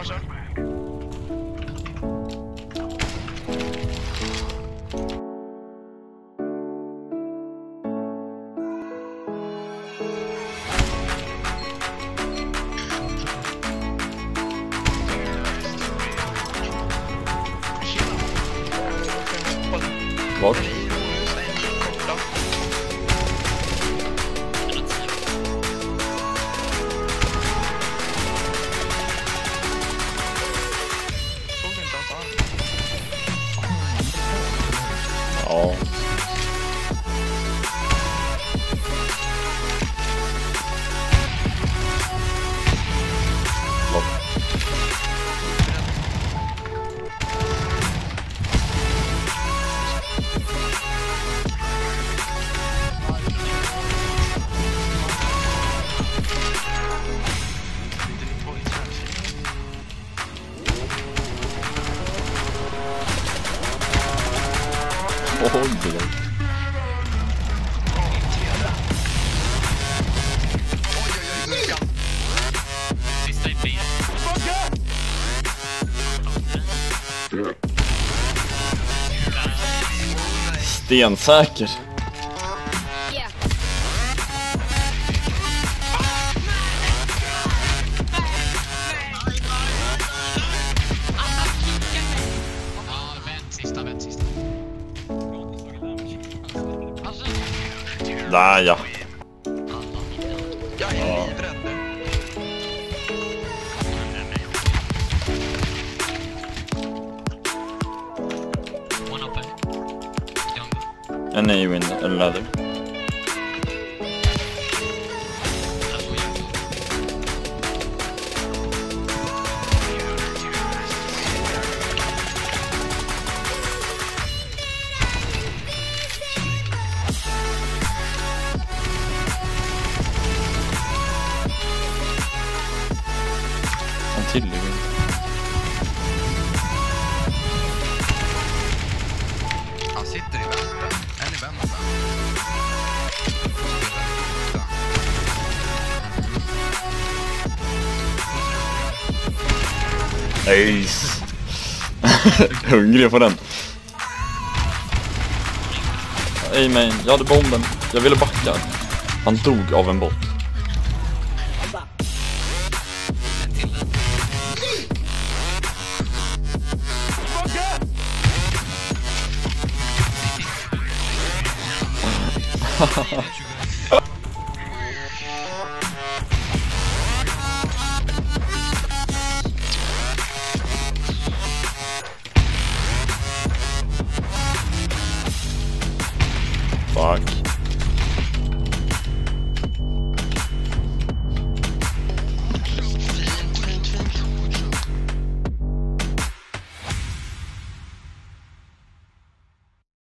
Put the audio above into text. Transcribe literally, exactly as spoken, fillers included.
kanske. Vart? Ja. Oj, det är. Stensäker. Där ja. Jag är livrädd nu. En är ju en ladder. Till det. Han sitter i vänster. En i vänster. Nice. Hungrig på den. Ej men, jag hade bomben. Jag ville backa. Han dog av en bot. Haha.